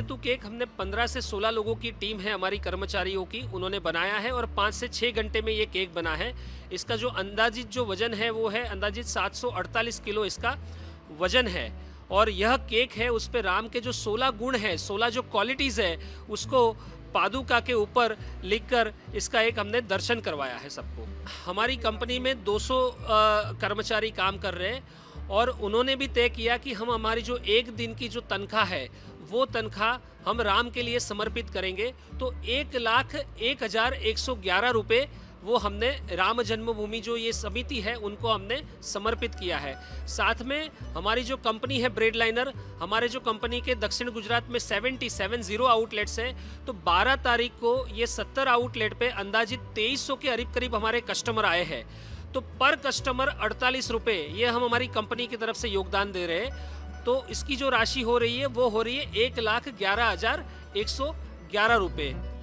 पालतू केक हमने 15 से 16 लोगों की टीम है हमारी कर्मचारियों की, उन्होंने बनाया है और 5 से 6 घंटे में ये केक बना है। इसका जो अंदाजित जो वज़न है वो है अंदाजित 748 किलो इसका वज़न है। और यह केक है उस पे राम के जो 16 गुण हैं, 16 जो क्वालिटीज़ है उसको पादुका के ऊपर लिखकर इसका एक हमने दर्शन करवाया है सबको। हमारी कंपनी में 200 कर्मचारी काम कर रहे हैं और उन्होंने भी तय किया कि हम हमारी जो एक दिन की जो तनख्वाह है वो तनख्वाह हम राम के लिए समर्पित करेंगे। तो 1,01,111 रुपये वो हमने राम जन्मभूमि जो ये समिति है उनको हमने समर्पित किया है। साथ में हमारी जो कंपनी है ब्रेड लाइनर, हमारे जो कंपनी के दक्षिण गुजरात में 70 आउटलेट्स हैं, तो 12 तारीख को ये 70 आउटलेट पे अंदाजित 2300 के करीब हमारे कस्टमर आए हैं। तो पर कस्टमर 48 रुपये ये हम हमारी कंपनी की तरफ से योगदान दे रहे हैं। तो इसकी जो राशि हो रही है वो हो रही है 1,11,111 रुपये।